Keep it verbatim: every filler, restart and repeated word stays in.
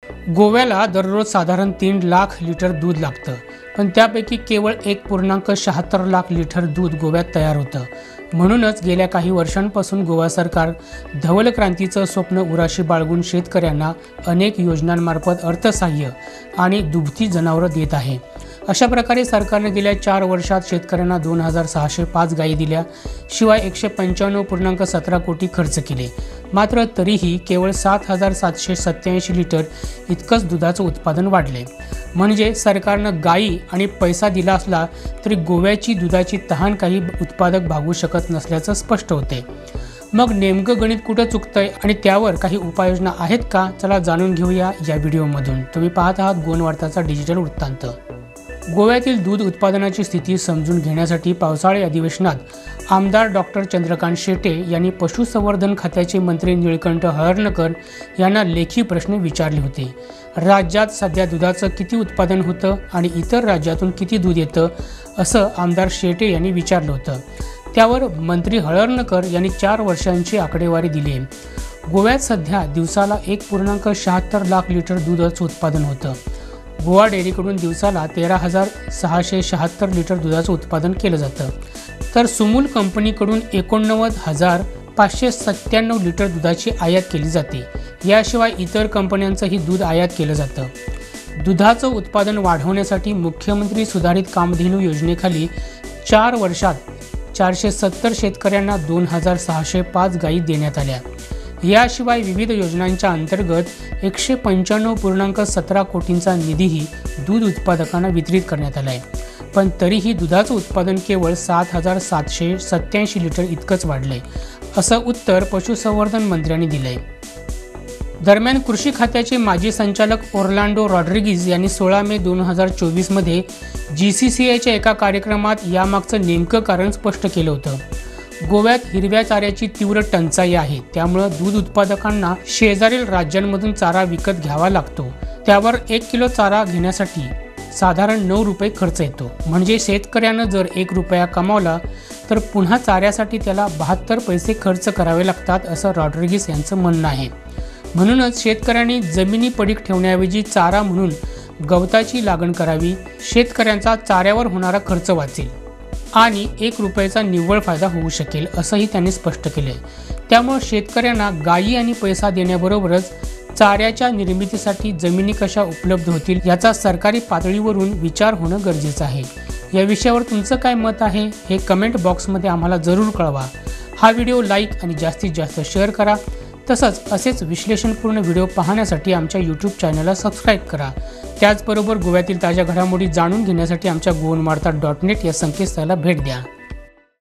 गोव्याला दररोज साधारण तीन लाख लिटर दूध लागतं, पण त्यापैकी केवळ एक पूर्णांक शहात्तर लाख लिटर दूध गोव्यात तयार होतं। म्हणूनच गेल्या काही वर्षांपासून गोवा सरकार धवल क्रांतीचं स्वप्न उराशी बाळगून शेतकऱ्यांना अनेक योजनांमार्फत अर्थसहाय्य आणि दुभती जनावरं देत आहे। अशा प्रकारे सरकारने गेल्या चार वर्षात शेतकऱ्यांना दोन हजार सहाशे पाच गायी दिल्या, शिवाय एकशे पंच्याण्णव पूर्णांक सतरा कोटी खर्च केले। मात्र तरीही केवळ सात हजार सातशे सत्त्याऐंशी लिटर इतकंच दुधाचं उत्पादन वाढले। म्हणजे सरकारनं गायी आणि पैसा दिला असला तरी गोव्याची दुधाची तहान काही उत्पादक भागवू शकत नसल्याचं स्पष्ट होते। मग नेमकं गणित कुठं चुकतंय आणि त्यावर काही उपाययोजना आहेत का? चला जाणून घेऊया या व्हिडिओमधून। तुम्ही पाहत आहात गोवन वार्ताचा डिजिटल वृत्तांत। गोव्यातील दूध उत्पादनाची स्थिती समजून घेण्यासाठी पावसाळी अधिवेशनात आमदार डॉक्टर चंद्रकांत शेटे यांनी पशुसंवर्धन खात्याचे मंत्री निळकंठ हळर्णकर यांना लेखी प्रश्न विचारले होते। राज्यात सध्या दुधाचं किती उत्पादन होतं आणि इतर राज्यातून किती दूध येतं असं आमदार शेटे यांनी विचारलं होतं। त्यावर मंत्री हळर्णकर यांनी चार वर्षांची आकडेवारी दिली आहे। गोव्यात सध्या दिवसाला एक पूर्णांक शहात्तर लाख लिटर दुधाचं उत्पादन होतं। गोवा डेअरीकडून दिवसाला तेरा हजार सहाशे शहात्तर लिटर दुधाचं उत्पादन केलं जातं, तर सुमूल कंपनीकडून एकोणनव्वद हजार पाचशे सत्त्याण्णव लिटर दुधाची आयात केली जाते। याशिवाय इतर कंपन्यांचंही दूध आयात केलं जातं। दुधाचं उत्पादन वाढवण्यासाठी मुख्यमंत्री सुधारित कामधेनू योजनेखाली चार वर्षात चारशे सत्तर शेतकऱ्यांना दोन हजार सहाशे पाच गायी देण्यात आल्या। याशिवाय विविध योजनांच्या अंतर्गत एकशे पंच्याण्णव पूर्णांक सतरा कोटींचा निधीही दूध उत्पादकांना वितरित करण्यात आला आहे। पण तरीही दुधाचं उत्पादन केवळ सात हजार सातशे सत्त्याऐंशी लिटर इतकंच वाढलंय, असं उत्तर पशुसंवर्धन मंत्र्यांनी दिलंय। दरम्यान कृषी खात्याचे माजी संचालक ओर्लांडो रॉड्रिगीज यांनी सोळा मे दोन हजार चोवीस मध्ये जी सी सी आयच्या एका कार्यक्रमात यामागचं नेमकं कारण स्पष्ट केलं होतं। गोव्यात हिरव्या चाऱ्याची तीव्र टंचाई आहे, त्यामुळे दूध उत्पादकांना शेजारील राज्यांमधून चारा विकत घ्यावा लागतो। त्यावर एक किलो चारा घेण्यासाठी साधारण नऊ रुपये खर्च येतो। म्हणजे शेतकऱ्यानं जर एक रुपया कमावला तर पुन्हा चाऱ्यासाठी त्याला बहात्तर पैसे खर्च करावे लागतात, असं रॉड्रिगीज यांचं म्हणणं आहे। म्हणूनच शेतकऱ्यांनी जमिनी पडीक ठेवण्याऐवजी चारा म्हणून गवताची लागण करावी। शेतकऱ्यांचा चाऱ्यावर होणारा खर्च वाचेल आणि एक रुपयाचा निव्वळ फायदा होऊ शकेल, असंही त्यांनी स्पष्ट केले। त्यामुळे शेतकऱ्यांना गायी आणि पैसा देण्याबरोबरच चाऱ्याच्या निर्मितीसाठी जमिनी कशा उपलब्ध होतील याचा सरकारी पातळीवरून विचार होणं गरजेचं आहे। या विषयावर तुमचं काय मत आहे हे कमेंट बॉक्समध्ये आम्हाला जरूर कळवा। हा व्हिडिओ लाईक आणि जास्तीत जास्त शेअर करा। तसंच असेच विश्लेषणपूर्ण व्हिडिओ पाहण्यासाठी आमच्या यूट्यूब चॅनलला सबस्क्राईब करा। त्याचबरोबर गोव्यातील ताज्या घडामोडी जाणून घेण्यासाठी आमच्या गोवन वार्ता डॉट नेट या संकेतस्थळाला भेट द्या।